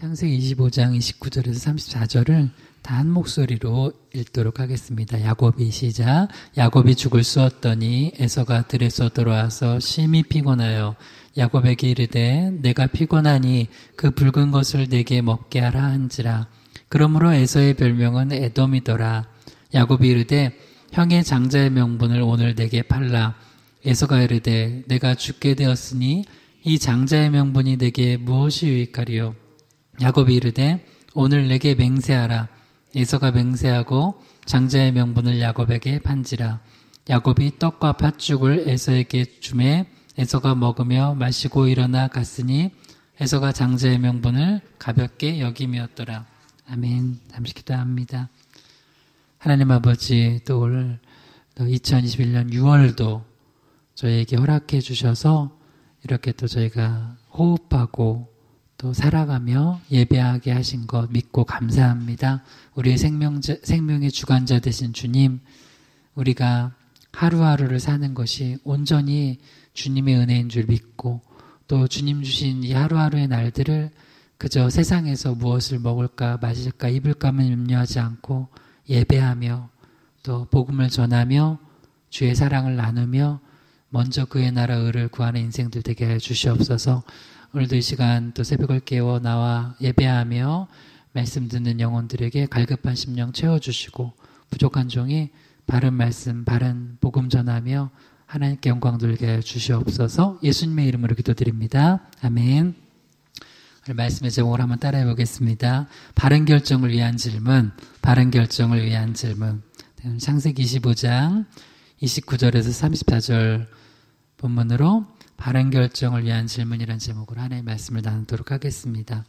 창세기 25장 29절에서 34절을 다 한 목소리로 읽도록 하겠습니다. 야곱이 시작. 야곱이 죽을 쑤었더니 에서가 들에서 돌아와서 심히 피곤하여 야곱에게 이르되 내가 피곤하니 그 붉은 것을 내게 먹게 하라 한지라. 그러므로 에서의 별명은 에돔이더라. 야곱이 이르되 형의 장자의 명분을 오늘 내게 팔라. 에서가 이르되 내가 죽게 되었으니 이 장자의 명분이 내게 무엇이 유익하리요. 야곱이 이르되 오늘 내게 맹세하라. 에서가 맹세하고 장자의 명분을 야곱에게 판지라. 야곱이 떡과 팥죽을 에서에게 주매 에서가 먹으며 마시고 일어나 갔으니 에서가 장자의 명분을 가볍게 여김이었더라. 아멘. 잠시 기도합니다. 하나님 아버지, 또 올 2021년 6월도 저희에게 허락해 주셔서 이렇게 또 저희가 호흡하고 또 살아가며 예배하게 하신 것 믿고 감사합니다. 우리의 생명의 주관자 되신 주님, 우리가 하루하루를 사는 것이 온전히 주님의 은혜인 줄 믿고 또 주님 주신 이 하루하루의 날들을 그저 세상에서 무엇을 먹을까 마실까 입을까만 염려하지 않고 예배하며 또 복음을 전하며 주의 사랑을 나누며 먼저 그의 나라 의를 구하는 인생들 되게 해 주시옵소서. 오늘도 이 시간 또 새벽을 깨워 나와 예배하며 말씀 듣는 영혼들에게 갈급한 심령 채워주시고 부족한 종이 바른 말씀, 바른 복음 전하며 하나님께 영광 돌게 해 주시옵소서. 예수님의 이름으로 기도드립니다. 아멘. 오늘 말씀의 제목을 한번 따라해 보겠습니다. 바른 결정을 위한 질문, 바른 결정을 위한 질문. 창세기 25장 29절에서 34절 본문으로 바른 결정을 위한 질문이라는 제목으로 하나님의 말씀을 나누도록 하겠습니다.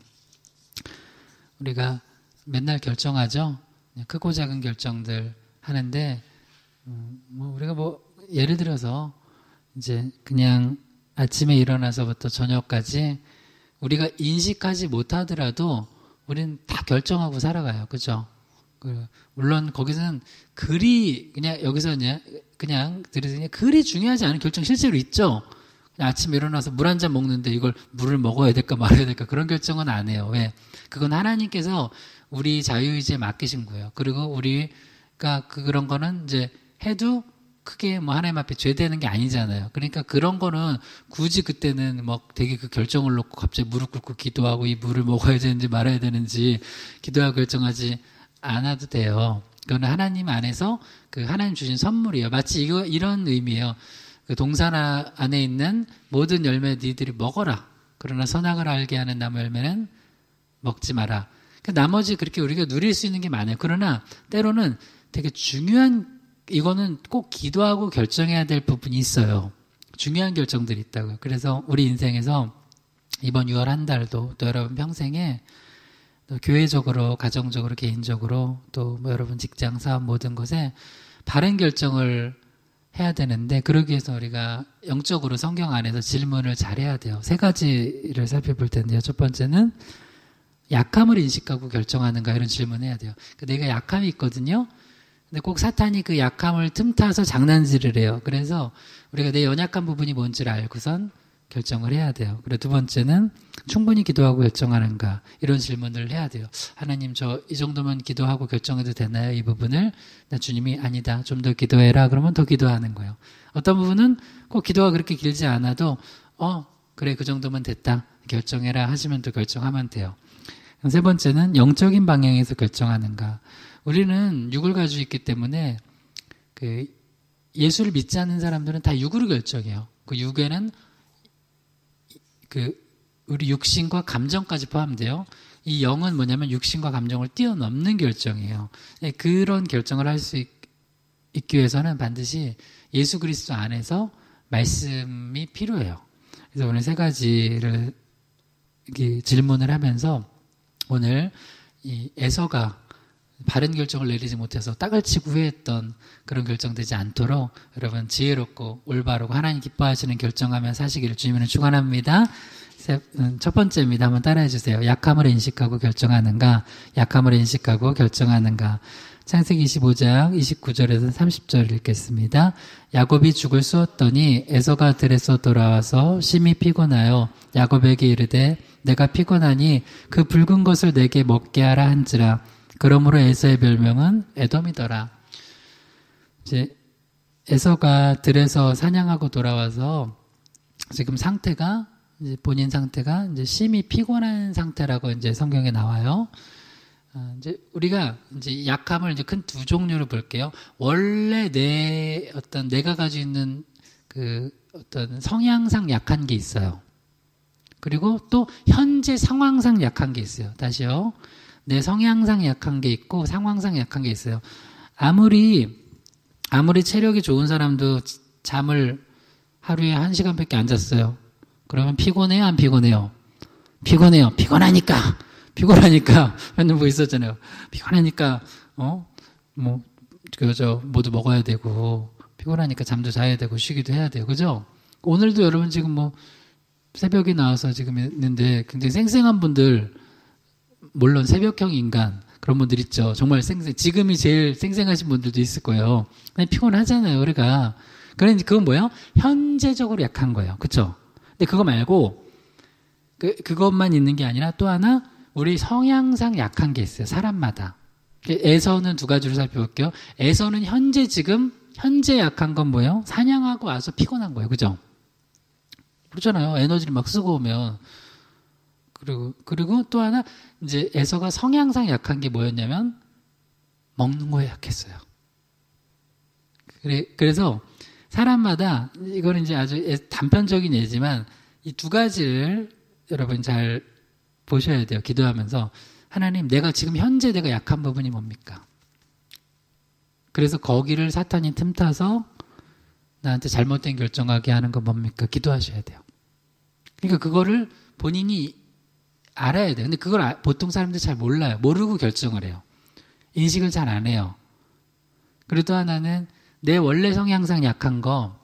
우리가 맨날 결정하죠. 크고 작은 결정들 하는데 우리가 예를 들어서 이제 그냥 아침에 일어나서부터 저녁까지 우리가 인식하지 못하더라도 우리는 다 결정하고 살아가요. 그죠? 물론 거기서는 그냥 여기서 그냥 들으세요. 글이 중요하지 않은 결정 실제로 있죠. 아침에 일어나서 물 한 잔 먹는데 이걸 물을 먹어야 될까 말아야 될까 그런 결정은 안 해요. 왜? 그건 하나님께서 우리 자유의지에 맡기신 거예요. 그리고 우리가 그런 거는 이제 해도 크게 하나님 앞에 죄되는 게 아니잖아요. 그러니까 그런 거는 굳이 그때는 되게 그 결정을 놓고 갑자기 무릎 꿇고 기도하고 이 물을 먹어야 되는지 말아야 되는지 기도하고 결정하지 않아도 돼요. 그건 하나님 안에서 그 하나님 주신 선물이에요. 마치 이런 의미예요. 그 동산 안에 있는 모든 열매 니들이 먹어라. 그러나 선악을 알게 하는 나무 열매는 먹지 마라. 나머지 그렇게 우리가 누릴 수 있는 게 많아요. 그러나 때로는 되게 중요한 이거는 꼭 기도하고 결정해야 될 부분이 있어요. 중요한 결정들이 있다고요. 그래서 우리 인생에서 이번 6월 한 달도 또 여러분 평생에 또 교회적으로, 가정적으로, 개인적으로 또 여러분 직장, 사업 모든 것에 바른 결정을 해야 되는데 그러기 위해서 우리가 영적으로 성경 안에서 질문을 잘해야 돼요. 3가지를 살펴볼 텐데요. 첫 번째는 약함을 인식하고 결정하는가 이런 질문을 해야 돼요. 내가 약함이 있거든요. 근데 꼭 사탄이 그 약함을 틈타서 장난질을 해요. 그래서 우리가 내 연약한 부분이 뭔지를 알고선 결정을 해야 돼요. 그리고 두 번째는 충분히 기도하고 결정하는가 이런 질문을 해야 돼요. 하나님 이 정도면 기도하고 결정해도 되나요? 이 부분을 주님이 아니다. 좀 더 기도해라. 그러면 더 기도하는 거예요. 어떤 부분은 꼭 기도가 그렇게 길지 않아도 그래 그 정도면 됐다. 결정해라 하시면 또 결정하면 돼요. 세 번째는 영적인 방향에서 결정하는가. 우리는 육을 가지고 있기 때문에 예수를 믿지 않는 사람들은 다 육으로 결정해요. 그 육에는 우리 육신과 감정까지 포함돼요. 이 영은 뭐냐면 육신과 감정을 뛰어넘는 결정이에요. 그런 결정을 할 수 있기 위해서는 반드시 예수 그리스도 안에서 말씀이 필요해요. 그래서 오늘 3가지를 질문을 하면서 오늘 이 에서가 바른 결정을 내리지 못해서 딱을 치고 후회했던 그런 결정되지 않도록 여러분 지혜롭고 올바르고 하나님 기뻐하시는 결정하며 사시기를 주님은 축원합니다. 첫 번째입니다. 한번 따라해 주세요. 약함을 인식하고 결정하는가. 약함을 인식하고 결정하는가. 창세기 25장 29절에서 30절 읽겠습니다. 야곱이 죽을 쑤었더니 에서가 들에서 돌아와서 심히 피곤하여 야곱에게 이르되 내가 피곤하니 그 붉은 것을 내게 먹게 하라 한지라. 그러므로 에서의 별명은 에돔이더라. 이제 에서가 들에서 사냥하고 돌아와서 지금 상태가 이제 본인 상태가 이제 심히 피곤한 상태라고 이제 성경에 나와요. 이제 우리가 이제 약함을 이제 큰 두 종류로 볼게요. 원래 내가 가지고 있는 그 어떤 성향상 약한 게 있어요. 그리고 또 현재 상황상 약한 게 있어요. 다시요. 내 성향상 약한 게 있고 상황상 약한 게 있어요. 아무리 체력이 좋은 사람도 잠을 하루에 1시간밖에 안 잤어요. 그러면 피곤해요, 안 피곤해요? 피곤해요. 피곤하니까 맨날 뭐 있었잖아요. 피곤하니까 모두 먹어야 되고 피곤하니까 잠도 자야 되고 쉬기도 해야 돼요. 그죠? 오늘도 여러분 지금 뭐 새벽에 나와서 지금 있는데 굉장히 쌩쌩한 분들, 물론 새벽형 인간 그런 분들 있죠. 정말 지금이 제일 쌩쌩하신 분들도 있을 거예요. 그냥 피곤하잖아요, 우리가. 그러니 그건 뭐예요? 현재적으로 약한 거예요. 그쵸? 근데 그거 말고 그것만 있는 게 아니라 또 하나 우리 성향상 약한 게 있어요. 사람마다. 에서는 두 가지로 살펴볼게요. 에서는 현재 약한 건 뭐예요? 사냥하고 와서 피곤한 거예요. 그죠? 그렇잖아요. 에너지를 막 쓰고 오면. 그리고 또 하나, 이제 에서가 성향상 약한 게 뭐였냐면, 먹는 거에 약했어요. 그래서 사람마다, 이거는 이제 아주 단편적인 예지만, 이 두 가지를 여러분 잘 보셔야 돼요. 기도하면서. 하나님, 지금 현재 내가 약한 부분이 뭡니까? 그래서 거기를 사탄이 틈타서 나한테 잘못된 결정하게 하는 건 뭡니까? 기도하셔야 돼요. 그러니까 그거를 본인이 알아야 돼요. 근데 그걸 보통 사람들 잘 몰라요. 모르고 결정을 해요. 인식을 잘 안 해요. 그리고 또 하나는 내 원래 성향상 약한 거,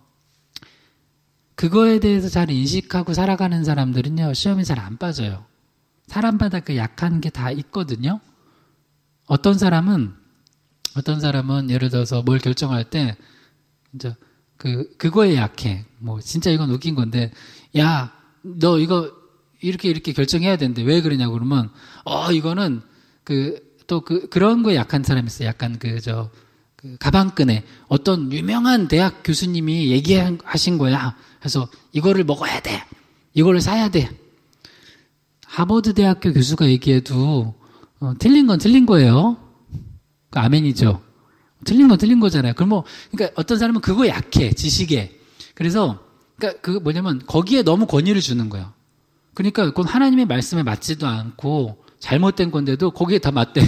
그거에 대해서 잘 인식하고 살아가는 사람들은요, 시험에 잘 안 빠져요. 사람마다 그 약한 게 다 있거든요. 어떤 사람은 예를 들어서 뭘 결정할 때, 이제 그거에 약해. 뭐, 진짜 이건 웃긴 건데, 야, 너 이거 이렇게 결정해야 되는데 왜 그러냐고 그러면, 이거는 그런 거에 약한 사람이 있어요. 약간 가방끈에 어떤 유명한 대학 교수님이 얘기하신 거야. 그래서 이거를 먹어야 돼. 이거를 사야 돼. 하버드 대학교 교수가 얘기해도 틀린 건 틀린 거예요. 아멘이죠. 틀린 건 틀린 거잖아요. 그러니까 어떤 사람은 그거 약해, 지식에. 그래서 그러니까 뭐냐면 거기에 너무 권위를 주는 거예요. 그러니까 그건 하나님의 말씀에 맞지도 않고 잘못된 건데도 거기에 다 맞대.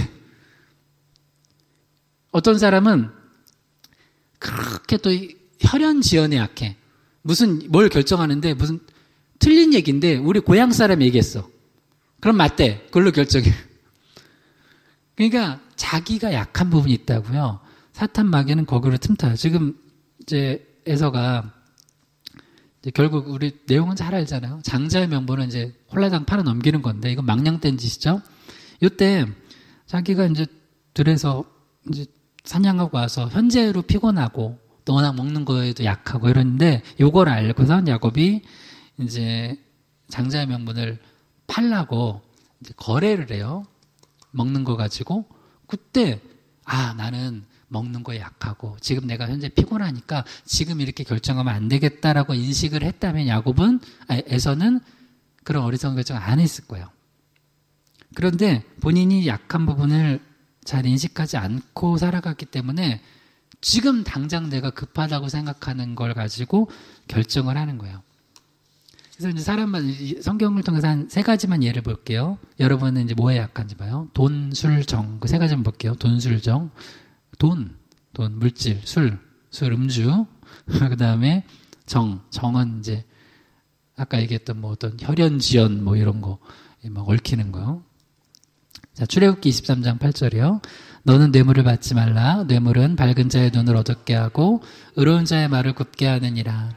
어떤 사람은 그렇게 또 혈연지연에 약해. 뭘 결정하는데 무슨 틀린 얘기인데 우리 고향 사람 얘기했어. 그럼 맞대. 그걸로 결정해. 그러니까 자기가 약한 부분이 있다고요. 사탄 마귀는 거기로 틈타요. 지금 이제 에서가 결국 우리 내용은 잘 알잖아요. 장자의 명분은 이제 홀라당 팔아 넘기는 건데 이건 망령된 짓이죠. 이때 자기가 이제 들에서 이제 사냥하고 와서 현재로 피곤하고 또 워낙 먹는 거에도 약하고 이러는데 요걸 알고선 야곱이 이제 장자의 명분을 팔라고 이제 거래를 해요. 먹는 거 가지고. 그때 나는 먹는 거에 약하고 지금 내가 현재 피곤하니까 지금 이렇게 결정하면 안 되겠다라고 인식을 했다면 에서는 그런 어리석은 결정을 안 했을 거예요. 그런데 본인이 약한 부분을 잘 인식하지 않고 살아갔기 때문에 지금 당장 내가 급하다고 생각하는 걸 가지고 결정을 하는 거예요. 그래서 이제 성경을 통해서 한 3가지만 예를 볼게요. 여러분은 이제 뭐에 약한지 봐요. 돈, 술, 정. 그 3가지만 볼게요. 돈, 술, 정. 돈, 물질, 술, 음주. 그 다음에 정은 이제 아까 얘기했던 뭐 어떤 혈연지연 뭐 이런 거 막 얽히는 거. 자, 출애굽기 23장 8절이요. 너는 뇌물을 받지 말라. 뇌물은 밝은 자의 눈을 어둡게 하고 의로운 자의 말을 굽게 하느니라.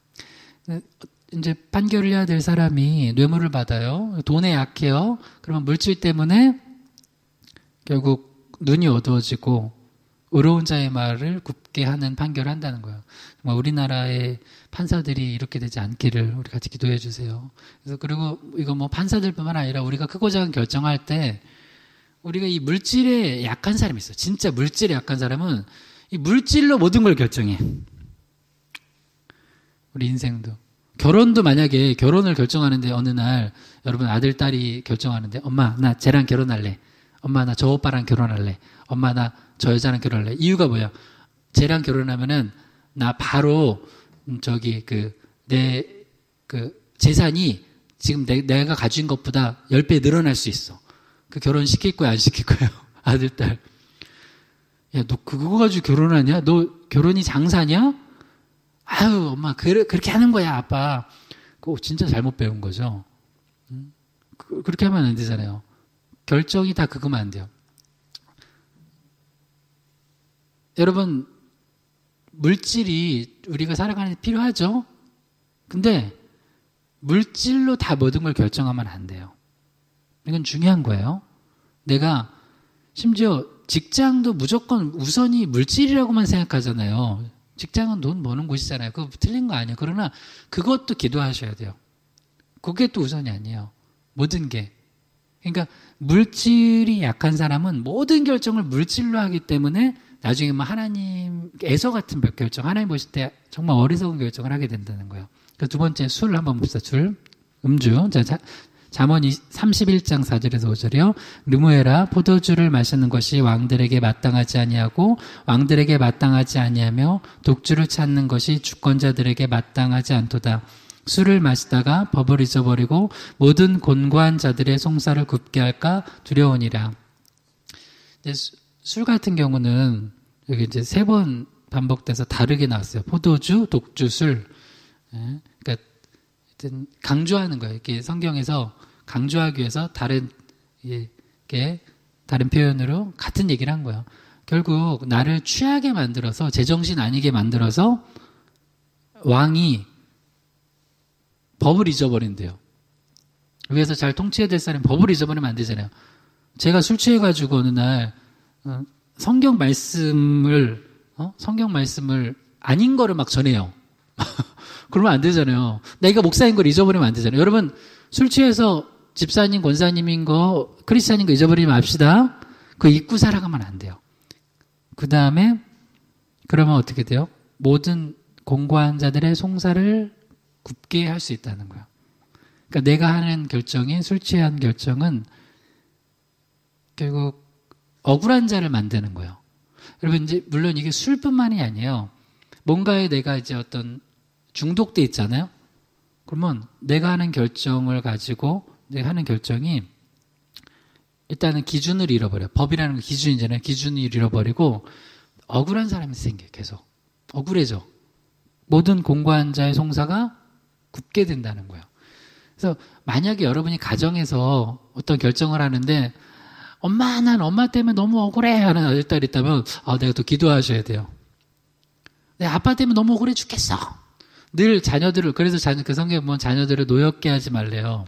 이제 판결을 해야 될 사람이 뇌물을 받아요. 돈에 약해요. 그러면 물질 때문에 결국 눈이 어두워지고 의로운 자의 말을 굽게 하는 판결을 한다는 거예요. 정말 우리나라의 판사들이 이렇게 되지 않기를 우리 같이 기도해 주세요. 그래서 그리고 이거 뭐 판사들뿐만 아니라 우리가 크고 작은 결정할 때 우리가 이 물질에 약한 사람이 있어. 진짜 물질에 약한 사람은 이 물질로 모든 걸 결정해. 우리 인생도. 결혼도 만약에 결혼을 결정하는데 어느 날 여러분 아들, 딸이 결정하는데 엄마, 나 쟤랑 결혼할래. 엄마, 나 저 오빠랑 결혼할래. 엄마, 나 저 여자랑 결혼할래. 이유가 뭐야? 쟤랑 결혼하면은 나 바로 저기 내 재산이 지금 내가 가진 것보다 10배 늘어날 수 있어. 그 결혼 시킬 거야, 안 시킬 거야? 아들, 딸. 야, 너 그거 가지고 결혼하냐? 너 결혼이 장사냐? 아유, 엄마, 그렇게 하는 거야, 아빠. 그거 진짜 잘못 배운 거죠. 그렇게 하면 안 되잖아요. 결정이 다 그거면 안 돼요. 여러분, 물질이 우리가 살아가는 데 필요하죠? 근데 물질로 다 모든 걸 결정하면 안 돼요. 이건 중요한 거예요. 내가 심지어 직장도 무조건 우선이 물질이라고만 생각하잖아요. 직장은 돈 버는 곳이잖아요. 그거 틀린 거 아니에요. 그러나 그것도 기도하셔야 돼요. 그게 또 우선이 아니에요. 모든 게. 그러니까 물질이 약한 사람은 모든 결정을 물질로 하기 때문에 나중에 뭐 하나님 애서 같은 결정, 하나님 보실 때 정말 어리석은 결정을 하게 된다는 거예요. 그 두 번째 술 한번 봅시다. 술, 음주. 잠언 31장 4절에서 5절이요. 르무에라, 포도주를 마시는 것이 왕들에게 마땅하지 아니하고 왕들에게 마땅하지 아니하며 독주를 찾는 것이 주권자들에게 마땅하지 않도다. 술을 마시다가 법을 잊어버리고 모든 곤고한 자들의 송사를 굽게 할까 두려우니라. 술 같은 경우는 여기 이제 3번 반복돼서 다르게 나왔어요. 포도주, 독주, 술. 그러니까 강조하는 거예요. 이렇게 성경에서 강조하기 위해서 다른 표현으로 같은 얘기를 한 거예요. 결국 나를 취하게 만들어서 제정신 아니게 만들어서 왕이 법을 잊어버린대요. 위에서 잘 통치해야 될 사람이 법을 잊어버리면 안 되잖아요. 제가 술 취해가지고 어느 날 성경 말씀을 아닌 거를 막 전해요. 그러면 안 되잖아요. 내가 목사인 걸 잊어버리면 안 되잖아요. 여러분 술 취해서 집사님, 권사님인 거, 크리스찬인 거 잊어버리지 맙시다. 그거 잊고 살아가면 안 돼요. 그 다음에 그러면 어떻게 돼요? 모든 공고한 자들의 송사를 굽게 할 수 있다는 거예요. 그러니까 내가 하는 결정이, 술 취한 결정은 결국 억울한 자를 만드는 거예요. 여러분 이제 물론 이게 술뿐만이 아니에요. 뭔가에 내가 이제 어떤 중독돼 있잖아요. 그러면 내가 하는 결정을 가지고 내가 하는 결정이 일단은 기준을 잃어버려요. 법이라는 건 기준이잖아요. 기준을 잃어버리고 억울한 사람이 생겨요. 계속. 억울해져. 모든 공고한 자의 송사가 굽게 된다는 거예요. 그래서 만약에 여러분이 가정에서 어떤 결정을 하는데 엄마, 난 엄마 때문에 너무 억울해 하는 아들, 딸이 있다면 내가 또 기도하셔야 돼요. 내 아빠 때문에 너무 억울해 죽겠어. 늘 자녀들을, 그래서 그 성경에 보면 자녀들을 노엽게 하지 말래요.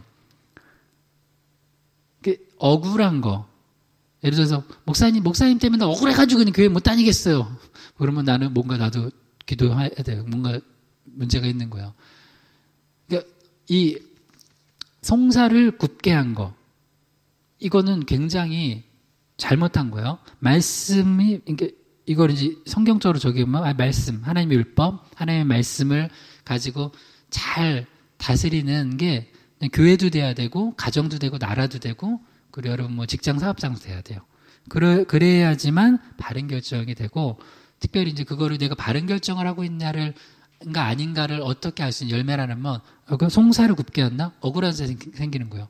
억울한 거. 예를 들어서 목사님 때문에 나 억울해가지고 그냥 교회 못 다니겠어요. 그러면 나는 뭔가 나도 기도해야 돼요. 뭔가 문제가 있는 거예요. 그러니까 이 송사를 굽게 한 거. 이거는 굉장히 잘못한 거예요. 말씀이, 이걸 이제 성경적으로 적용하면 말씀, 하나님의 율법, 하나님의 말씀을 가지고 잘 다스리는 게 교회도 돼야 되고, 가정도 되고, 나라도 되고, 그리고 여러분 뭐 직장 사업장도 돼야 돼요. 그래야지만 바른 결정이 되고, 특별히 이제 그거를 내가 바른 결정을 하고 있냐를, 아닌가를 어떻게 알 수 있는 열매라는 건, 송사를 굽게 한다? 억울한 사람이 생기는 거예요.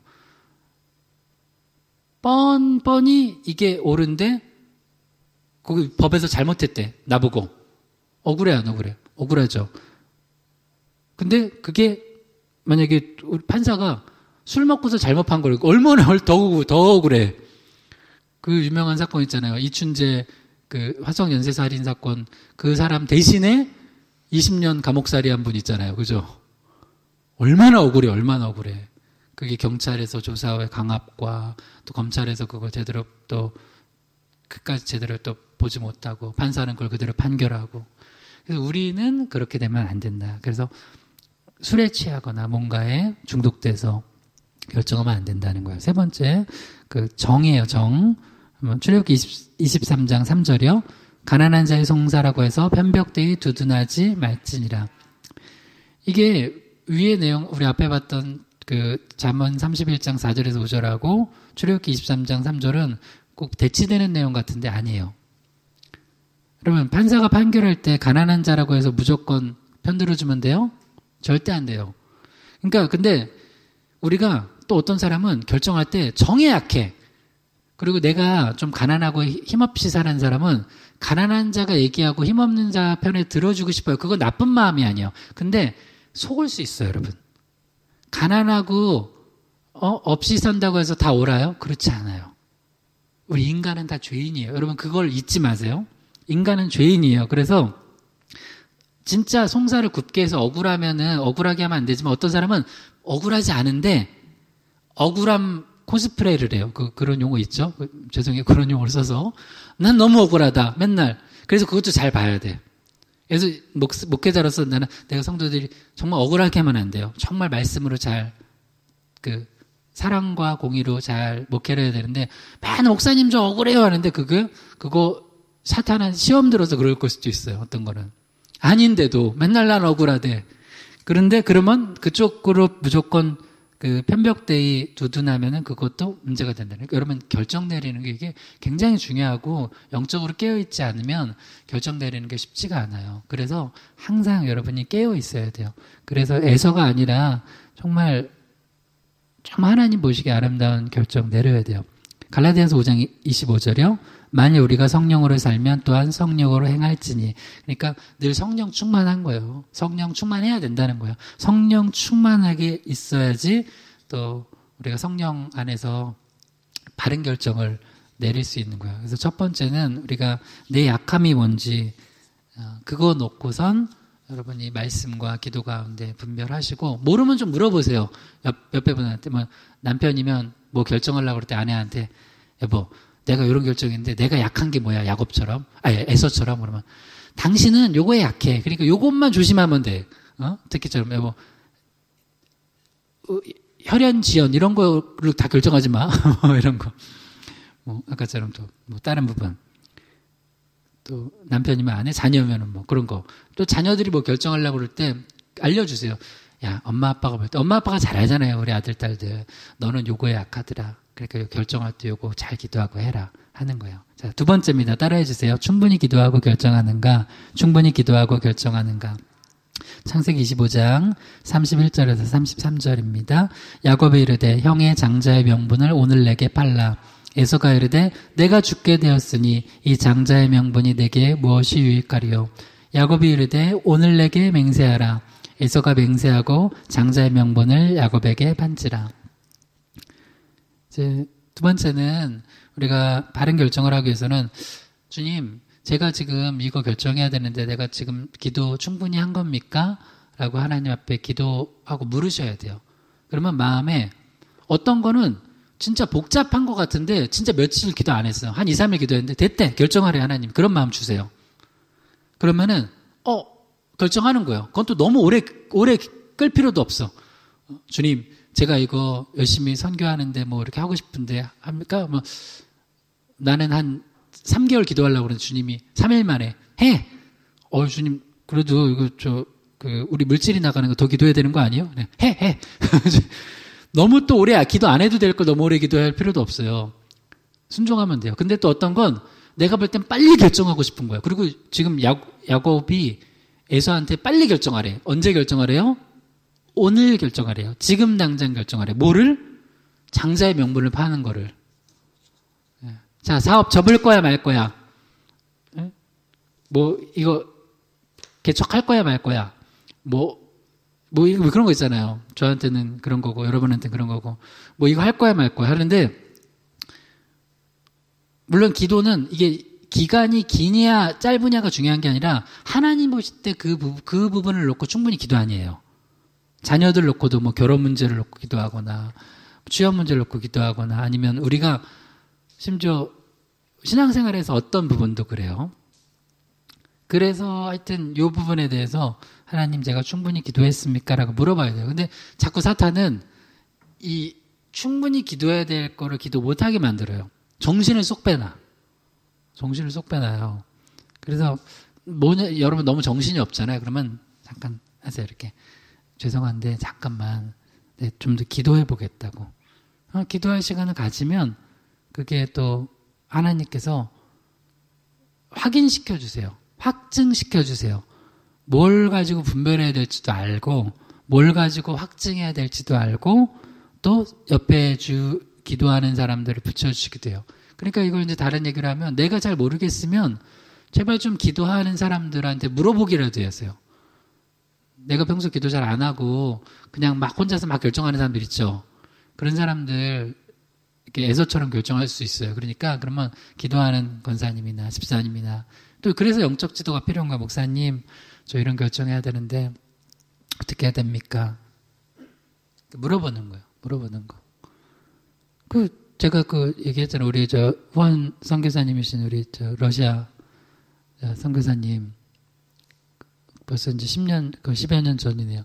뻔히 이게 옳은데, 거기 법에서 잘못했대. 나보고. 억울해, 안 억울해? 억울하죠. 근데 그게 만약에 판사가 술 먹고서 잘못 판 걸 얼마나 더 억울해. 그 유명한 사건 있잖아요. 이춘재 그 화성 연쇄살인 사건. 그 사람 대신에 20년 감옥살이 한 분 있잖아요. 그죠? 얼마나 억울해. 그게 경찰에서 조사의 강압과 또 검찰에서 그걸 제대로 또 그까지 제대로 또 보지 못하고 판사는 그걸 그대로 판결하고. 그래서 우리는 그렇게 되면 안 된다. 그래서 술에 취하거나 뭔가에 중독돼서 결정하면 안 된다는 거예요. 세 번째, 그 정이에요, 정. 출애굽기 23장 3절이요. 가난한 자의 송사라고 해서 편벽되이 두둔하지 말지니라. 이게 위의 내용, 우리 앞에 봤던 그 잠언 31장 4절에서 5절하고 출애굽기 23장 3절은 꼭 대치되는 내용 같은데 아니에요. 그러면 판사가 판결할 때 가난한 자라고 해서 무조건 편들어주면 돼요? 절대 안 돼요. 그러니까 근데 우리가 또 어떤 사람은 결정할 때 정에 약해. 그리고 내가 좀 가난하고 힘없이 사는 사람은 가난한 자가 얘기하고 힘없는 자 편에 들어주고 싶어요. 그건 나쁜 마음이 아니에요. 근데 속을 수 있어요, 여러분. 가난하고 없이 산다고 해서 다 옳아요? 그렇지 않아요. 우리 인간은 다 죄인이에요. 여러분 그걸 잊지 마세요. 인간은 죄인이에요. 그래서 진짜 송사를 굳게 해서 억울하면은 억울하게 하면 안 되지만 어떤 사람은 억울하지 않은데 억울함 코스프레이를 해요. 그런 용어 있죠? 죄송해요. 그런 용어를 써서. 난 너무 억울하다. 맨날. 그래서 그것도 잘 봐야 돼. 그래서 목회자로서 나는 내가 성도들이 정말 억울하게 하면 안 돼요. 정말 말씀으로 잘, 사랑과 공의로 잘 목회를 해야 되는데, 맨 목사님 저 억울해요 하는데 그거 사탄은 시험 들어서 그럴 걸 수도 있어요. 어떤 거는. 아닌데도 맨날 난 억울하대. 그런데 그러면 그쪽으로 무조건 편벽대이 두둔하면은 그것도 문제가 된다는 거예요. 여러분 결정 내리는 게 이게 굉장히 중요하고 영적으로 깨어있지 않으면 결정 내리는 게 쉽지가 않아요. 그래서 항상 여러분이 깨어 있어야 돼요. 그래서 애서가 아니라 정말 하나님 보시기에 아름다운 결정 내려야 돼요. 갈라디아서 5장 25절이요. 만일 우리가 성령으로 살면 또한 성령으로 행할지니. 그러니까 늘 성령 충만한 거예요. 성령 충만해야 된다는 거예요. 성령 충만하게 있어야지 또 우리가 성령 안에서 바른 결정을 내릴 수 있는 거예요. 그래서 첫 번째는 우리가 내 약함이 뭔지 그거 놓고선 여러분이 말씀과 기도 가운데 분별하시고 모르면 좀 물어보세요. 옆에 분한테 뭐 남편이면 뭐 결정하려고 그럴 때 아내한테 여보 내가 이런 결정인데 내가 약한 게 뭐야? 야곱처럼? 에서처럼? 그러면 당신은 요거에 약해. 그러니까 요것만 조심하면 돼. 특히처럼 여보 혈연 지연 이런 거를 다 결정하지 마. 이런 거. 뭐 아까처럼 또 뭐 다른 부분. 또 남편이면 아내, 자녀면은 뭐 그런 거. 또 자녀들이 뭐 결정하려고 그럴 때 알려주세요. 야, 엄마 아빠가 볼 때 엄마 아빠가 잘 알잖아요. 우리 아들 딸들. 너는 요거에 약하더라. 그러니까 결정할 때 요거 잘 기도하고 해라 하는 거예요. 자, 두 번째입니다. 따라해 주세요. 충분히 기도하고 결정하는가? 충분히 기도하고 결정하는가? 창세기 25장 31절에서 33절입니다. 야곱이 이르되 형의 장자의 명분을 오늘 내게 팔라. 에서가 이르되 내가 죽게 되었으니 이 장자의 명분이 내게 무엇이 유익하리요? 야곱이 이르되 오늘 내게 맹세하라. 에서가 맹세하고 장자의 명분을 야곱에게 판지라. 이제 두 번째는 우리가 바른 결정을 하기 위해서는 주님, 제가 지금 이거 결정해야 되는데 내가 지금 기도 충분히 한 겁니까? 라고 하나님 앞에 기도하고 물으셔야 돼요. 그러면 마음에 어떤 거는 진짜 복잡한 것 같은데 진짜 며칠 기도 안 했어요. 한 2, 3일 기도했는데 됐대. 결정하래 하나님. 그런 마음 주세요. 그러면은 결정하는 거예요. 그건 또 너무 오래 끌 필요도 없어. 주님, 제가 이거 열심히 선교하는데 뭐 이렇게 하고 싶은데 합니까? 뭐 나는 한 3개월 기도하려고 그러는데 주님이 3일 만에 해. 주님 그래도 이거 우리 물질이 나가는 거 더 기도해야 되는 거 아니에요? 네. 해. 너무 또 오래 기도 안 해도 될 걸 너무 오래 기도할 필요도 없어요. 순종하면 돼요. 근데 또 어떤 건 내가 볼 땐 빨리 결정하고 싶은 거예요. 그리고 지금 야곱이 에서한테 빨리 결정하래. 언제 결정하래요? 오늘 결정하래요. 지금 당장 결정하래. 뭐를? 장자의 명분을 파는 거를. 자, 사업 접을 거야 말 거야. 뭐 이거 개척할 거야 말 거야. 뭐 그런 거 있잖아요. 저한테는 그런 거고 여러분한테는 그런 거고 뭐 이거 할 거야 말 거야 하는데 물론 기도는 이게 기간이 기냐 짧으냐가 중요한 게 아니라 하나님 보실 때 그 부분을 놓고 충분히 기도 아니에요. 자녀들 놓고도 뭐 결혼 문제를 놓고 기도하거나 취업 문제를 놓고 기도하거나 아니면 우리가 심지어 신앙생활에서 어떤 부분도 그래요. 그래서 하여튼 이 부분에 대해서 하나님 제가 충분히 기도했습니까? 라고 물어봐야 돼요. 근데 자꾸 사탄은 이 충분히 기도해야 될 거를 기도 못하게 만들어요. 정신을 쏙 빼놔. 정신을 쏙 빼놔요. 그래서 여러분 너무 정신이 없잖아요. 그러면 잠깐 하세요. 이렇게. 죄송한데 잠깐만 네, 좀 더 기도해 보겠다고. 기도할 시간을 가지면 그게 또 하나님께서 확인시켜 주세요. 확증시켜 주세요. 뭘 가지고 분별해야 될지도 알고 뭘 가지고 확증해야 될지도 알고 또 옆에 기도하는 사람들을 붙여주시기도 해요. 그러니까 이걸 이제 다른 얘기를 하면 내가 잘 모르겠으면 제발 좀 기도하는 사람들한테 물어보기라도 했어요. 내가 평소 기도 잘 안 하고 그냥 막 혼자서 막 결정하는 사람들 있죠. 그런 사람들 이렇게 에서처럼 결정할 수 있어요. 그러니까 그러면 기도하는 권사님이나 집사님이나 또 그래서 영적 지도가 필요한 거야. 목사님 저 이런 결정해야 되는데 어떻게 해야 됩니까? 물어보는 거예요. 물어보는 거. 제가 얘기했잖아요. 우리 후원 선교사님이신 우리 러시아 선교사님 벌써 이제 10여 년 전이네요.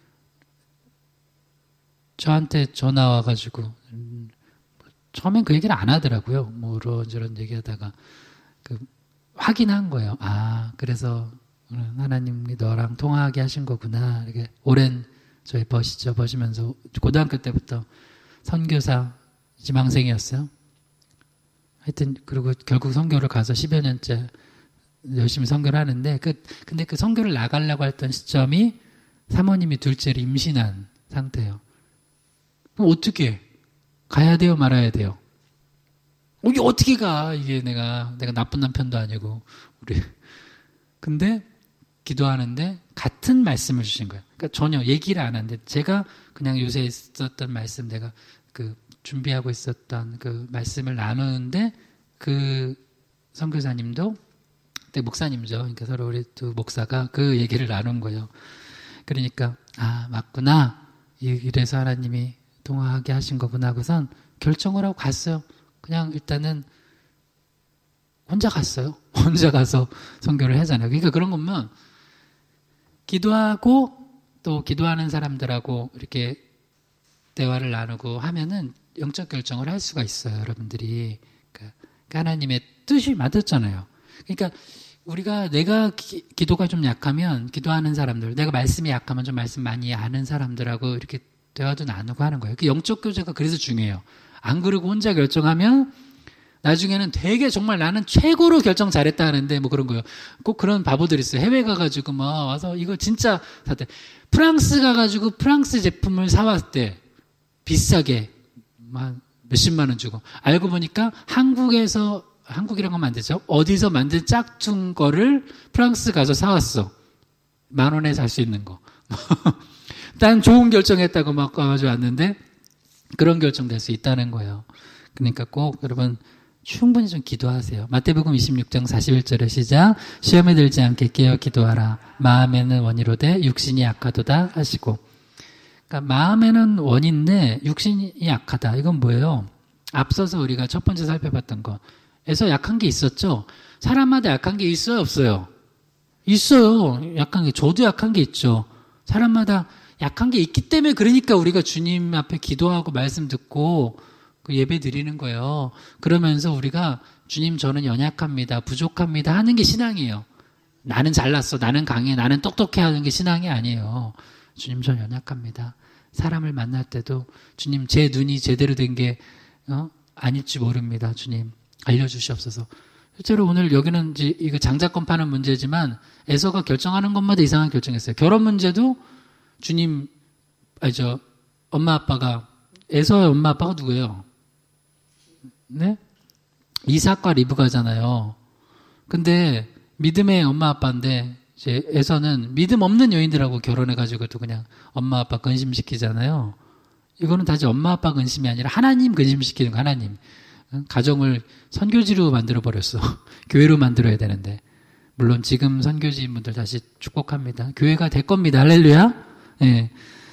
저한테 전화 와가지고 처음엔 그 얘기를 안 하더라고요. 뭐 이런저런 얘기하다가 확인한 거예요. 아 그래서 하나님이 너랑 통화하게 하신 거구나. 이렇게 오랜 저희 버시면서 고등학교 때부터 선교사 지망생이었어요. 하여튼 그리고 결국 선교를 가서 10여 년째 열심히 선교를 하는데 근데 그 선교를 나가려고 했던 시점이 사모님이 둘째를 임신한 상태예요. 그럼 어떻게 가야 돼요, 말아야 돼요? 이게 어떻게 가? 이게 내가 나쁜 남편도 아니고 우리 근데 기도하는데 같은 말씀을 주신 거예요. 그러니까 전혀 얘기를 안 하는데 제가 그냥 요새 있었던 말씀 내가 준비하고 있었던 그 말씀을 나누는데 그 선교사님도 그때 목사님이죠. 그러니까 서로 우리 두 목사가 그 얘기를 나눈 거예요. 그러니까 아 맞구나. 이래서 하나님이 통화하게 하신 거구나 하고선 결정을 하고 갔어요. 그냥 일단은 혼자 갔어요. 혼자 가서 선교를 하잖아요. 그러니까 그런 거면 기도하고 또 기도하는 사람들하고 이렇게 대화를 나누고 하면은 영적 결정을 할 수가 있어요. 여러분들이. 그러니까 하나님의 뜻이 맞았잖아요. 그러니까 우리가 내가 기도가 좀 약하면 기도하는 사람들, 내가 말씀이 약하면 좀 말씀 많이 아는 사람들하고 이렇게 대화도 나누고 하는 거예요. 그 영적 교제가 그래서 중요해요. 안 그러고 혼자 결정하면 나중에는 되게 정말 나는 최고로 결정 잘했다 하는데 뭐 그런 거예요. 꼭 그런 바보들 있어요. 해외 가가지고 막 와서 이거 진짜 사대. 프랑스 가가지고 프랑스 제품을 사왔을 때 비싸게 몇십만 원 주고 알고 보니까 한국이라고 하면 안 되죠. 어디서 만든 짝퉁 거를 프랑스 가서 사왔어. 10,000원에 살 수 있는 거. 난 좋은 결정했다고 막 가가지고 왔는데 그런 결정 될 수 있다는 거예요. 그러니까 꼭 여러분 충분히 좀 기도하세요. 마태복음 26장 41절에 시작. 시험에 들지 않게 깨어 기도하라. 마음에는 원이로되 육신이 약하도다 하시고. 그러니까 마음에는 원인데 육신이 약하다. 이건 뭐예요? 앞서서 우리가 첫 번째 살펴봤던 거에서 약한 게 있었죠. 사람마다 약한 게 있어요, 없어요? 있어요. 약한 게. 저도 약한 게 있죠. 사람마다 약한 게 있기 때문에 그러니까 우리가 주님 앞에 기도하고 말씀 듣고 그 예배 드리는 거예요. 그러면서 우리가 주님 저는 연약합니다. 부족합니다. 하는 게 신앙이에요. 나는 잘났어. 나는 강해. 나는 똑똑해 하는 게 신앙이 아니에요. 주님 전 연약합니다. 사람을 만날 때도 주님 제 눈이 제대로 된 게 아닐지 모릅니다. 주님 알려주시옵소서. 실제로 오늘 여기는 이제 이거 장자권 파는 문제지만 에서가 결정하는 것마다 이상한 결정했어요. 결혼 문제도 주님 엄마 아빠가 에서의 엄마 아빠가 누구예요? 네? 이삭과 리브가잖아요. 근데 믿음의 엄마 아빠인데 이제 에서는 믿음 없는 여인들하고 결혼해가지고도 그냥 엄마 아빠 근심시키잖아요. 이거는 다시 엄마 아빠 근심이 아니라 하나님 근심시키는 거. 하나님 가정을 선교지로 만들어버렸어. 교회로 만들어야 되는데 물론 지금 선교지인분들 다시 축복합니다. 교회가 될 겁니다. 할렐루야. 네.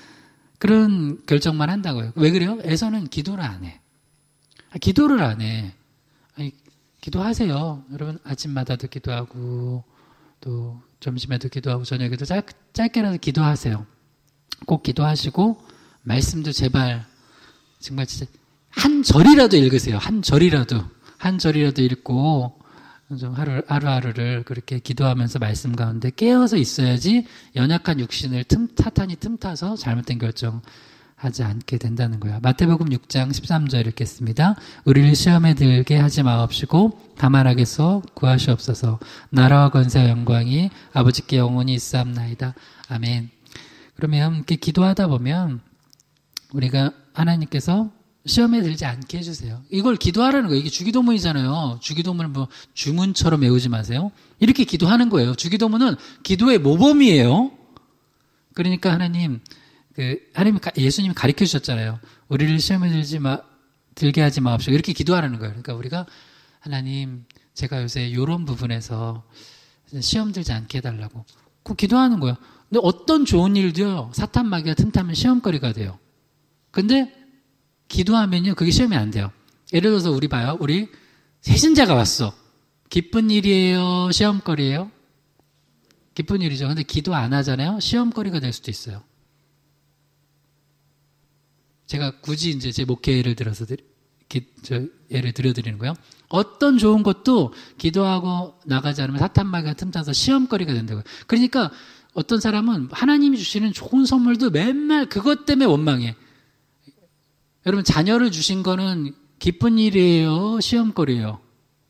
그런 결정만 한다고요. 왜 그래요? 에서는 기도를 안 해. 기도를 안 해. 아니, 기도하세요. 여러분 아침마다도 기도하고 또 점심에도 기도하고 저녁에도 짧게라도 기도하세요. 꼭 기도하시고 말씀도 제발 정말 진짜 한 절이라도 읽으세요. 한 절이라도 읽고 좀 하루하루를 그렇게 기도하면서 말씀 가운데 깨어서 있어야지 연약한 육신을 사탄이 틈타서 잘못된 결정 하지 않게 된다는 거예요. 마태복음 6장 13절 읽겠습니다. 우리를 시험에 들게 하지 마옵시고 다만 하게서 구하시옵소서. 나라와 권세와 영광이 아버지께 영원히 있사옵나이다. 아멘. 그러면 이렇게 기도하다 보면 우리가 하나님께서 시험에 들지 않게 해주세요. 이걸 기도하라는 거예요. 이게 주기도문이잖아요. 주기도문을 뭐 주문처럼 외우지 마세요. 이렇게 기도하는 거예요. 주기도문은 기도의 모범이에요. 그러니까 예수님이 가르쳐 주셨잖아요. 우리를 시험에 들게 하지 마옵시고 이렇게 기도하라는 거예요. 그러니까 우리가 하나님, 제가 요새 이런 부분에서 시험 들지 않게 해달라고 그 기도하는 거예요. 근데 어떤 좋은 일도요, 사탄 마귀가 틈타면 시험거리가 돼요. 근데 기도하면요, 그게 시험이 안 돼요. 예를 들어서 우리 봐요. 우리 세신자가 왔어. 기쁜 일이에요? 시험거리예요? 기쁜 일이죠. 근데 기도 안 하잖아요? 시험거리가 될 수도 있어요. 제가 굳이 이제 제 목회 예를 들어서 예를 들어드리는 거예요. 어떤 좋은 것도 기도하고 나가지 않으면 사탄 마귀가 틈타서 시험거리가 된다고요. 그러니까 어떤 사람은 하나님이 주시는 좋은 선물도 맨날 그것 때문에 원망해. 여러분, 자녀를 주신 거는 기쁜 일이에요? 시험거리예요?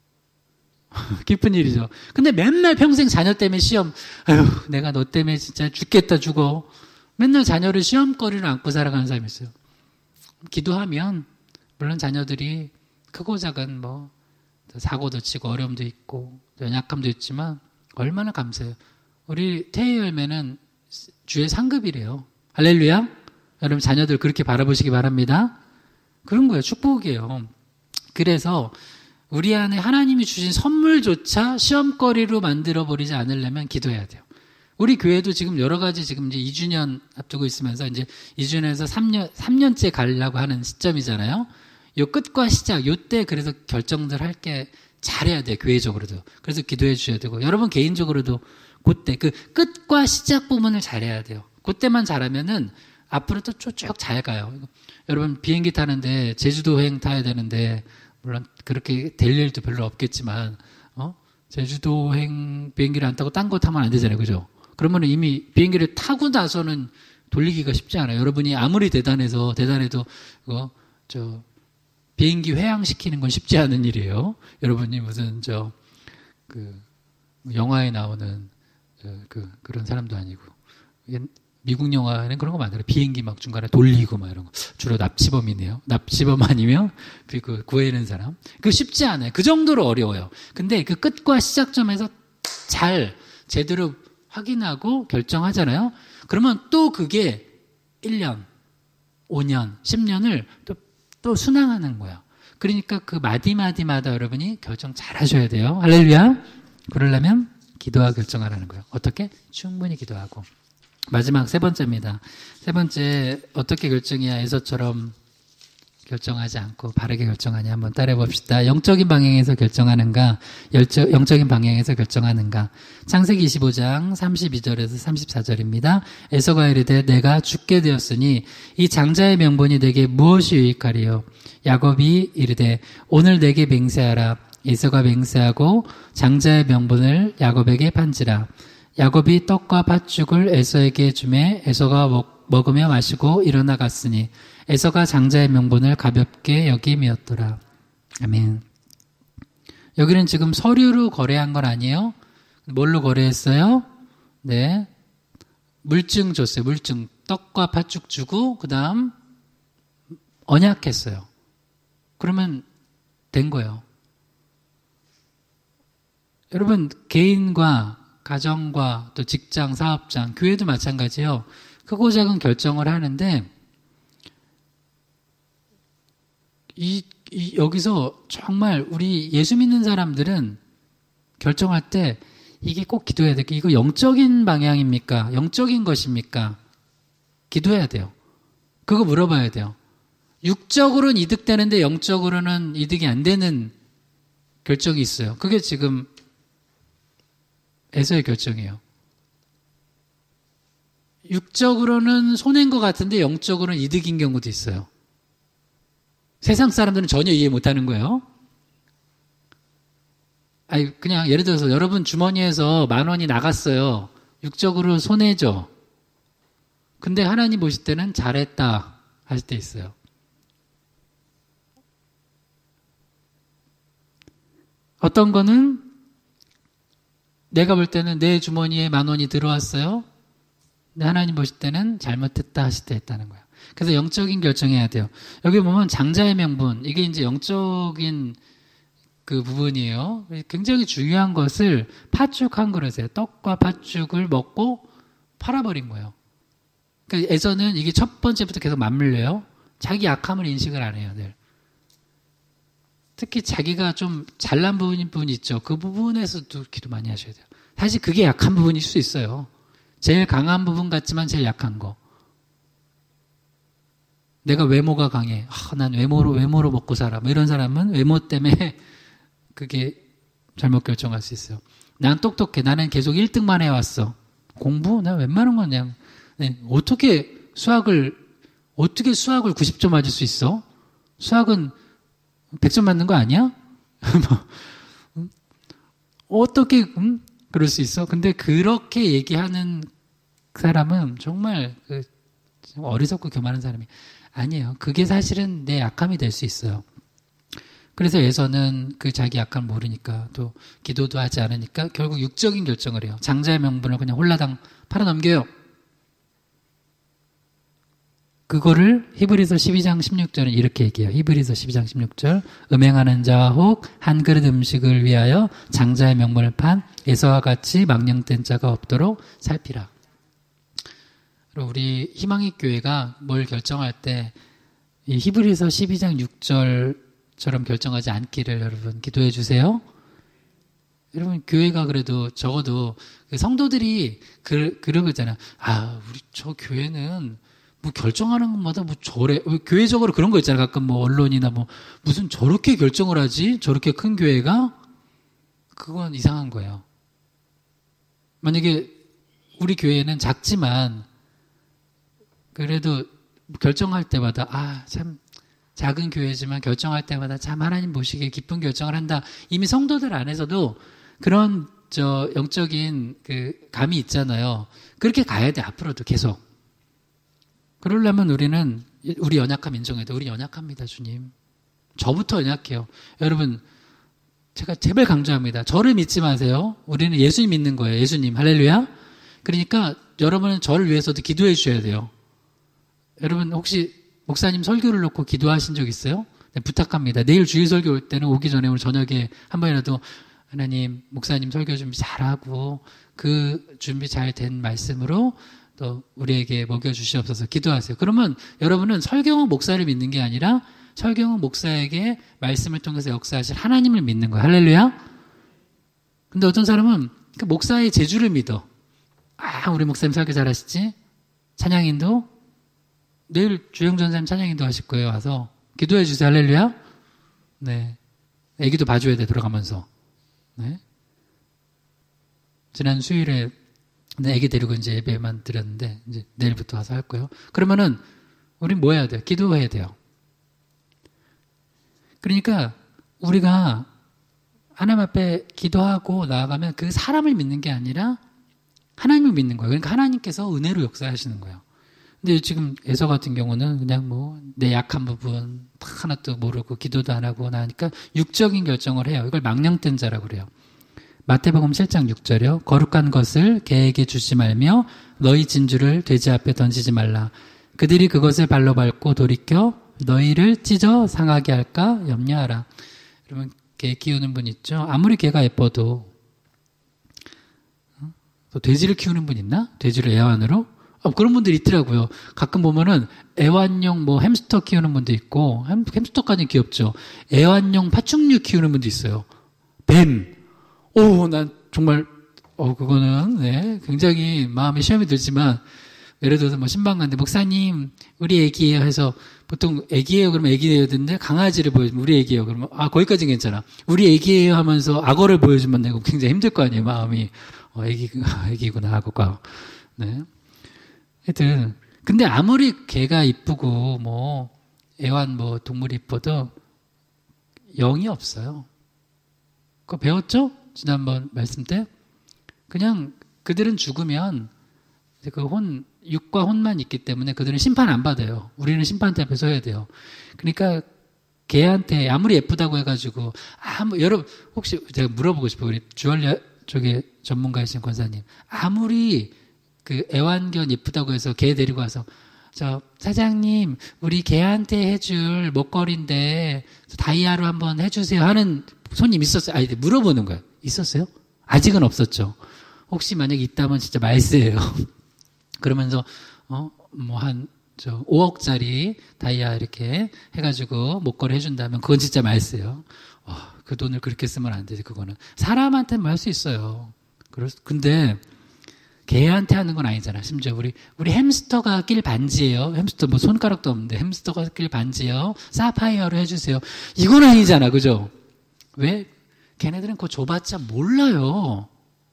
기쁜 일이죠. 근데 맨날 평생 자녀 때문에 시험, 아유, 내가 너 때문에 진짜 죽겠다 죽어. 맨날 자녀를 시험거리로 안고 살아가는 사람이 있어요. 기도하면 물론 자녀들이 크고 작은 뭐 사고도 치고 어려움도 있고 연약함도 있지만 얼마나 감사해요. 우리 태의 열매는 주의 상급이래요. 할렐루야. 여러분 자녀들 그렇게 바라보시기 바랍니다. 그런 거예요. 축복이에요. 그래서 우리 안에 하나님이 주신 선물조차 시험거리로 만들어버리지 않으려면 기도해야 돼요. 우리 교회도 지금 여러 가지 지금 이제 2주년 앞두고 있으면서 이제 2주년에서 3년째 가려고 하는 시점이잖아요. 요 끝과 시작, 요때 그래서 결정들 할 게 잘해야 돼요. 교회적으로도. 그래서 기도해 주셔야 되고, 여러분 개인적으로도 그때 그 끝과 시작 부분을 잘해야 돼요. 그때만 잘하면은 앞으로 또 쭉 잘 가요. 여러분 비행기 타는데 제주도행 타야 되는데 물론 그렇게 될 일도 별로 없겠지만 제주도행 비행기를 안 타고 딴 거 타면 안 되잖아요. 그죠? 그러면 이미 비행기를 타고 나서는 돌리기가 쉽지 않아요. 여러분이 아무리 대단해도 비행기 회항시키는 건 쉽지 않은 일이에요. 여러분이 무슨 영화에 나오는 그런 사람도 아니고, 미국 영화에는 그런 거 많더라고요. 비행기 막 중간에 돌리고 막 이런 거. 주로 납치범이네요. 납치범 아니면 구해내는 사람. 그거 쉽지 않아요. 그 정도로 어려워요. 근데 그 끝과 시작점에서 잘 제대로 확인하고 결정하잖아요. 그러면 또 그게 1년, 5년, 10년을 또 순항하는 거예요. 그러니까 그 마디마디마다 여러분이 결정 잘 하셔야 돼요. 할렐루야. 그러려면 기도하고 결정하라는 거예요. 어떻게? 충분히 기도하고. 마지막 세 번째입니다. 세 번째, 어떻게 결정해야 에서처럼 결정하지 않고 바르게 결정하냐 한번 따라해 봅시다. 영적인 방향에서 결정하는가, 영적인 방향에서 결정하는가. 창세기 25장 32절에서 34절입니다. 에서가 이르되 내가 죽게 되었으니 이 장자의 명분이 내게 무엇이 유익하리요? 야곱이 이르되 오늘 내게 맹세하라. 에서가 맹세하고 장자의 명분을 야곱에게 판지라. 야곱이 떡과 팥죽을 에서에게 주매 에서가 먹으며 마시고 일어나 갔으니 에서가 장자의 명분을 가볍게 여김이었더라. 아멘. 여기는 지금 서류로 거래한 건 아니에요. 뭘로 거래했어요? 네, 물증 줬어요. 물증. 떡과 팥죽 주고 그 다음 언약했어요. 그러면 된 거예요. 여러분 개인과 가정과 또 직장, 사업장, 교회도 마찬가지예요. 크고 작은 결정을 하는데 여기서 정말 우리 예수 믿는 사람들은 결정할 때 이게 꼭 기도해야 돼요. 이거 영적인 방향입니까? 영적인 것입니까? 기도해야 돼요. 그거 물어봐야 돼요. 육적으로는 이득되는데 영적으로는 이득이 안 되는 결정이 있어요. 그게 지금 에서의 결정이에요. 육적으로는 손해인 것 같은데 영적으로는 이득인 경우도 있어요. 세상 사람들은 전혀 이해 못하는 거예요. 아니 그냥 예를 들어서 여러분 주머니에서 10,000원이 나갔어요. 육적으로 손해죠. 근데 하나님 보실 때는 잘했다 하실 때 있어요. 어떤 거는 내가 볼 때는 내 주머니에 10,000원이 들어왔어요. 근데 하나님 보실 때는 잘못했다 하실 때 했다는 거예요. 그래서 영적인 결정해야 돼요. 여기 보면 장자의 명분, 이게 이제 영적인 그 부분이에요. 굉장히 중요한 것을 팥죽 한 그릇에 떡과 팥죽을 먹고 팔아버린 거예요. 그러니까 에서는 이게 첫 번째부터 계속 맞물려요. 자기 약함을 인식을 안 해요, 늘. 특히 자기가 좀 잘난 부분이 있죠. 그 부분에서도 기도 많이 하셔야 돼요. 사실 그게 약한 부분일 수 있어요. 제일 강한 부분 같지만 제일 약한 거. 내가 외모가 강해. 난 외모로 먹고 살아. 뭐 이런 사람은 외모 때문에 그게 잘못 결정할 수 있어요. 난 똑똑해. 나는 계속 1등만 해왔어. 공부? 나 웬만한 건 그냥. 어떻게 수학을 90점 맞을 수 있어? 수학은 100점 맞는 거 아니야? 어떻게 그럴 수 있어? 근데 그렇게 얘기하는 사람은 정말 어리석고 교만한 사람이 아니에요. 그게 사실은 내 약함이 될 수 있어요. 그래서 에서는 그 자기 약함을 모르니까 또 기도도 하지 않으니까 결국 육적인 결정을 해요. 장자의 명분을 그냥 홀라당 팔아넘겨요. 그거를 히브리서 12장 16절은 이렇게 얘기해요. 히브리서 12장 16절 음행하는 자와 혹 한 그릇 음식을 위하여 장자의 명분을 판 에서와 같이 망령된 자가 없도록 살피라. 우리 희망의 교회가 뭘 결정할 때 이 히브리서 12장 6절처럼 결정하지 않기를 여러분 기도해 주세요. 여러분 교회가 그래도 적어도 성도들이 그러고 있잖아요. 우리 저 교회는 뭐 결정하는 것마다 뭐 저래 교회적으로 그런 거 있잖아요. 가끔 뭐 언론이나 뭐 무슨 저렇게 결정을 하지? 저렇게 큰 교회가? 그건 이상한 거예요. 만약에 우리 교회는 작지만 그래도 결정할 때마다 참 작은 교회지만 결정할 때마다 참 하나님 보시기에 기쁜 결정을 한다. 이미 성도들 안에서도 그런 영적인 그 감이 있잖아요. 그렇게 가야 돼. 앞으로도 계속. 그러려면 우리 연약함 인정해야 돼. 우리 연약합니다, 주님. 저부터 연약해요. 여러분, 제가 제발 강조합니다. 저를 믿지 마세요. 우리는 예수님 믿는 거예요. 예수님. 할렐루야. 그러니까 여러분은 저를 위해서도 기도해 주셔야 돼요. 여러분 혹시 목사님 설교를 놓고 기도하신 적 있어요? 네, 부탁합니다. 내일 주일 설교 올 때는 오기 전에 오늘 저녁에 한 번이라도 하나님 목사님 설교 준비 잘하고 그 준비 잘 된 말씀으로 또 우리에게 먹여주시옵소서 기도하세요. 그러면 여러분은 설경은 목사를 믿는 게 아니라 설경은 목사에게 말씀을 통해서 역사하실 하나님을 믿는 거예요. 할렐루야. 근데 어떤 사람은 그 목사의 재주를 믿어. 우리 목사님 설교 잘하시지? 찬양인도 내일 주영전 선생님 찬양인도 하실 거예요. 와서 기도해 주세요. 할렐루야. 네. 애기도 봐줘야 돼. 들어가면서. 네. 지난 수요일에 애기 데리고 이제 예배만 드렸는데 이제 내일부터 와서 할 거예요. 그러면은 우린 뭐 해야 돼요? 기도해야 돼요. 그러니까 우리가 하나님 앞에 기도하고 나아가면 그 사람을 믿는 게 아니라 하나님을 믿는 거예요. 그러니까 하나님께서 은혜로 역사하시는 거예요. 근데 지금 에서 같은 경우는 그냥 뭐 내 약한 부분 하나도 모르고 기도도 안 하고 나니까 육적인 결정을 해요. 이걸 망령된 자라고 그래요. 마태복음 7장 6절이요. 거룩한 것을 개에게 주지 말며 너희 진주를 돼지 앞에 던지지 말라. 그들이 그것을 발로 밟고 돌이켜 너희를 찢어 상하게 할까 염려하라. 여러분 개 키우는 분 있죠? 아무리 개가 예뻐도 또 돼지를 키우는 분 있나? 돼지를 애완으로? 그런 분들이 있더라고요. 가끔 보면은 애완용 뭐 햄스터 키우는 분도 있고 햄스터까지 귀엽죠. 애완용 파충류 키우는 분도 있어요. 뱀. 난 정말 그거는 네, 굉장히 마음에 시험이 들지만 예를 들어서 뭐 신방 갔는데 목사님 우리 애기예요 해서 보통 애기예요 그러면 애기예요 듣는데 강아지를 보여주면 우리 애기예요 그러면 거기까지는 괜찮아. 우리 애기예요 하면서 악어를 보여주면 내가 굉장히 힘들 거 아니에요. 마음이 애기구나 악어가. 네. 하여튼 근데 아무리 개가 이쁘고 뭐 애완 뭐 동물이 이뻐도 영이 없어요. 그거 배웠죠? 지난번 말씀 때 그냥 그들은 죽으면 그 육과 혼만 있기 때문에 그들은 심판 안 받아요. 우리는 심판대 앞에 서야 돼요. 그러니까 개한테 아무리 예쁘다고 해가지고 여러분 혹시 제가 물어보고 싶어요. 우리 주얼리 쪽에 전문가이신 권사님 아무리 그 애완견 예쁘다고 해서 개 데리고 와서 저 사장님 우리 개한테 해줄 목걸이인데 다이아로 한번 해주세요 하는 손님 있었어요? 아니 물어보는 거예요. 있었어요? 아직은 없었죠. 혹시 만약에 있다면 진짜 말세예요. 그러면서 뭐 한 5억짜리 다이아 이렇게 해가지고 목걸이 해준다면 그건 진짜 말세요. 그 돈을 그렇게 쓰면 안 되지. 그거는 사람한테는 할 수 있어요. 근데 개한테 하는 건 아니잖아. 심지어 우리 햄스터가 낄 반지예요. 햄스터 뭐 손가락도 없는데 햄스터가 낄 반지예요. 사파이어로 해주세요. 이건 아니잖아, 그죠? 왜? 걔네들은 그거 줘봤자 몰라요.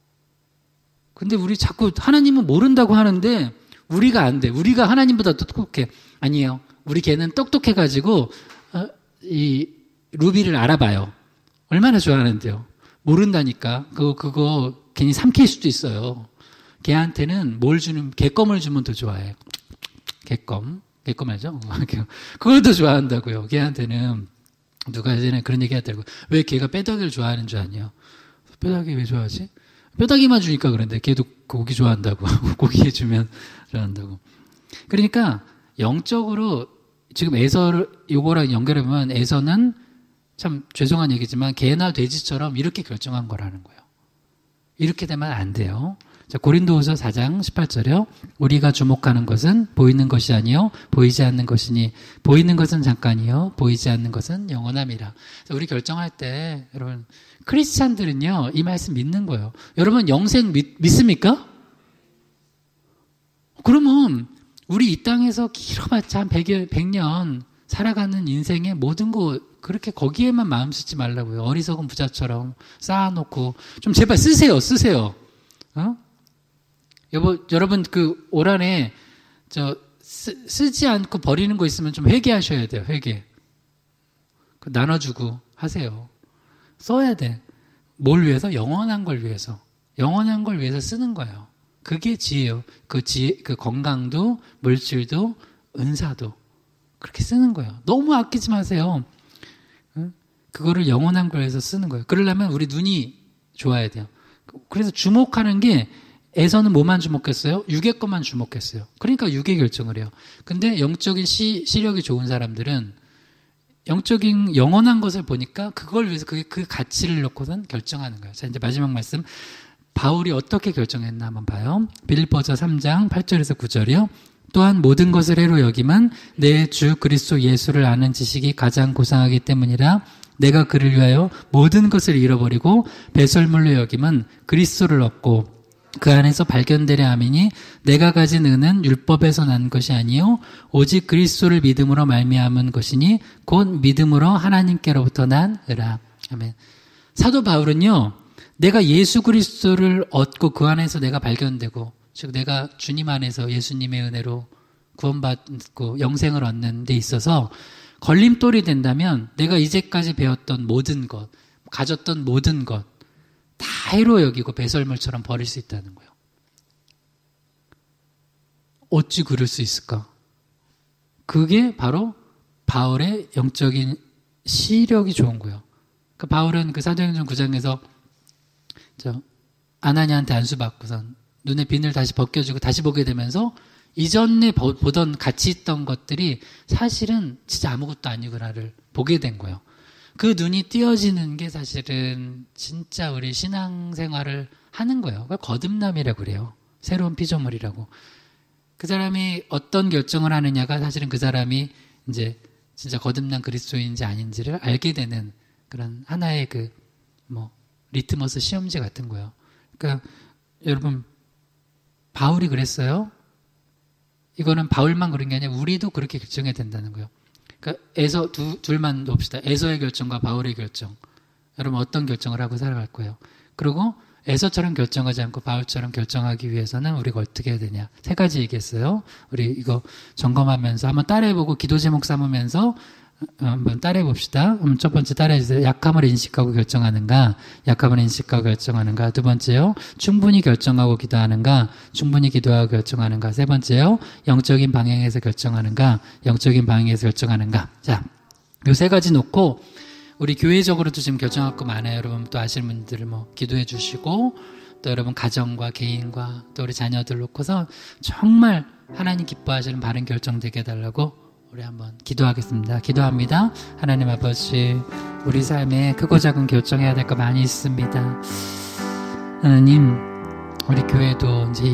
근데 우리 자꾸 하나님은 모른다고 하는데 우리가 안 돼. 우리가 하나님보다 똑똑해. 아니에요. 우리 개는 똑똑해가지고 이 루비를 알아봐요. 얼마나 좋아하는데요. 모른다니까. 그거 괜히 삼킬 수도 있어요. 개한테는 개껌을 주면 더 좋아해. 개껌 알죠? 그걸 더 좋아한다고요. 개한테는. 누가 예전에 그런 얘기 하더라고요. 왜 개가 뼈다귀를 좋아하는 줄 아냐? 뼈다귀 왜 좋아하지? 뼈다귀만 주니까 그런데 걔도 고기 좋아한다고. 고기 해주면 좋아한다고. 그러니까 영적으로 지금 에서를 요거랑 연결해보면 에서는 참 죄송한 얘기지만 개나 돼지처럼 이렇게 결정한 거라는 거예요. 이렇게 되면 안 돼요. 자, 고린도후서 4장 18절이요. 우리가 주목하는 것은 보이는 것이 아니요 보이지 않는 것이니 보이는 것은 잠깐이요 보이지 않는 것은 영원함이라. 우리 결정할 때 여러분 크리스찬들은요 이 말씀 믿는 거예요. 여러분 영생 믿습니까? 그러면 우리 이 땅에서 길어봤자 한 100년 살아가는 인생의 모든 거 그렇게 거기에만 마음 쓰지 말라고요. 어리석은 부자처럼 쌓아놓고 좀 제발 쓰세요. 여러분 그 올 한해 쓰지 않고 버리는 거 있으면 좀 회개하셔야 돼요. 회개. 나눠주고 하세요. 써야 돼. 뭘 위해서? 영원한 걸 위해서. 영원한 걸 위해서 쓰는 거예요. 그게 지혜예요. 그 건강도 물질도 은사도 그렇게 쓰는 거예요. 너무 아끼지 마세요. 그거를 영원한 걸 위해서 쓰는 거예요. 그러려면 우리 눈이 좋아야 돼요. 그래서 주목하는 게 에서는 뭐만 주목했어요? 육의 것만 주목했어요. 그러니까 육의 결정을 해요. 근데 영적인 시력이 좋은 사람들은 영적인 영원한 것을 보니까 그걸 위해서 그 가치를 놓고선 결정하는 거예요. 자, 이제 마지막 말씀. 바울이 어떻게 결정했나 한번 봐요. 빌립보서 3장 8절에서 9절이요. 또한 모든 것을 해로 여김은 내 주 그리스도 예수를 아는 지식이 가장 고상하기 때문이라 내가 그를 위하여 모든 것을 잃어버리고 배설물로 여김은 그리스도를 얻고 그 안에서 발견되려 함이니 내가 가진 은은 율법에서 난 것이 아니요 오직 그리스도를 믿음으로 말미암은 것이니 곧 믿음으로 하나님께로부터 난 의라. 아멘. 사도 바울은요. 내가 예수 그리스도를 얻고 그 안에서 내가 발견되고 즉 내가 주님 안에서 예수님의 은혜로 구원받고 영생을 얻는 데 있어서 걸림돌이 된다면 내가 이제까지 배웠던 모든 것, 가졌던 모든 것 다 해로 여기고 배설물처럼 버릴 수 있다는 거예요. 어찌 그럴 수 있을까? 그게 바로 바울의 영적인 시력이 좋은 거예요. 그 바울은 그 사도행전 9장에서 아나니아한테 안수받고선 눈에 비늘 다시 벗겨주고 다시 보게 되면서 이전에 보던 가치 있던 것들이 사실은 진짜 아무것도 아니구나를 보게 된 거예요. 그 눈이 띄어지는 게 사실은 진짜 우리 신앙생활을 하는 거예요. 그걸 거듭남이라고 그래요. 새로운 피조물이라고. 그 사람이 어떤 결정을 하느냐가 사실은 그 사람이 이제 진짜 거듭난 그리스도인지 아닌지를 알게 되는 그런 하나의 리트머스 시험지 같은 거예요. 그러니까 여러분 바울이 그랬어요. 이거는 바울만 그런 게 아니라 우리도 그렇게 결정해야 된다는 거예요. 그러니까 에서 둘만 봅시다. 에서의 결정과 바울의 결정. 여러분 어떤 결정을 하고 살아갈 거예요. 그리고 에서처럼 결정하지 않고 바울처럼 결정하기 위해서는 우리가 어떻게 해야 되냐. 3가지 얘기했어요. 우리 이거 점검하면서 한번 따라해보고 기도 제목 삼으면서 한번 따라해봅시다. 첫 번째 따라해주세요. 약함을 인식하고 결정하는가, 약함을 인식하고 결정하는가. 2번째요, 충분히 결정하고 기도하는가, 충분히 기도하고 결정하는가. 3번째요, 영적인 방향에서 결정하는가, 영적인 방향에서 결정하는가. 자, 요 3가지 놓고 우리 교회적으로도 지금 결정할 거 많아요. 여러분 또 아시는 분들 뭐 기도해 주시고, 또 여러분 가정과 개인과 또 우리 자녀들 놓고서 정말 하나님 기뻐하시는 바른 결정 되게 해달라고 우리 한번 기도하겠습니다. 기도합니다. 하나님 아버지, 우리 삶에 크고 작은 결정해야 될 거 많이 있습니다. 하나님, 우리 교회도 이제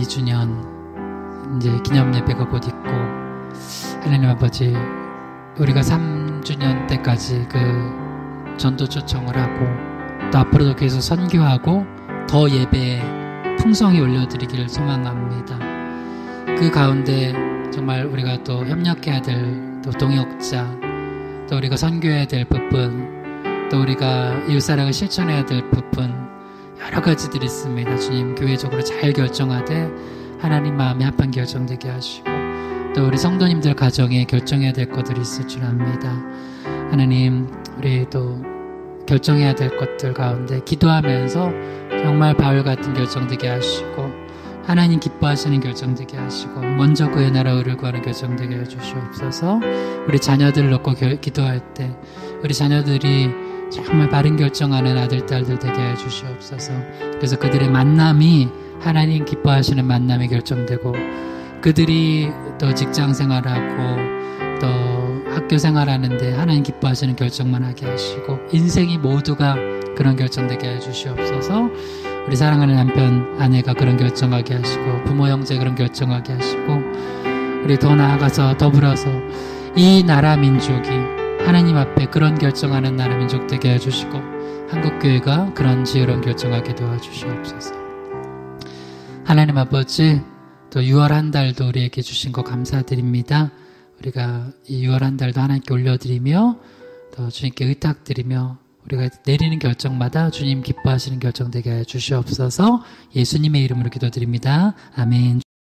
2주년 이제 기념 예배가 곧 있고, 하나님 아버지, 우리가 3주년 때까지 그 전도 초청을 하고 또 앞으로도 계속 선교하고 더 예배에 풍성히 올려드리기를 소망합니다. 그 가운데 정말 우리가 또 협력해야 될 또 동역자, 또 우리가 선교해야 될 부분, 또 우리가 이웃사랑을 실천해야 될 부분, 여러 가지들이 있습니다. 주님, 교회적으로 잘 결정하되 하나님 마음에 합한 결정되게 하시고, 또 우리 성도님들 가정에 결정해야 될 것들이 있을 줄 압니다. 하나님, 우리 또 결정해야 될 것들 가운데 기도하면서 정말 바울 같은 결정되게 하시고, 하나님 기뻐하시는 결정되게 하시고, 먼저 그의 나라 의를 구하는 결정되게 해주시옵소서. 우리 자녀들을 놓고 기도할 때 우리 자녀들이 정말 바른 결정하는 아들, 딸들 되게 해주시옵소서. 그래서 그들의 만남이 하나님 기뻐하시는 만남이 결정되고, 그들이 또 직장 생활하고 또 학교 생활하는데 하나님 기뻐하시는 결정만 하게 하시고, 인생이 모두가 그런 결정되게 해주시옵소서. 우리 사랑하는 남편, 아내가 그런 결정하게 하시고, 부모, 형제 그런 결정하게 하시고, 우리 더 나아가서 더불어서 이 나라 민족이 하나님 앞에 그런 결정하는 나라 민족 되게 해주시고, 한국교회가 그런 지혜로운 결정하게 도와주시옵소서. 하나님 아버지, 또 6월 한 달도 우리에게 주신 거 감사드립니다. 우리가 이 6월 한 달도 하나님께 올려드리며 또 주님께 의탁드리며 우리가 내리는 결정마다 주님 기뻐하시는 결정 되게 해 주시옵소서. 예수님의 이름으로 기도드립니다. 아멘.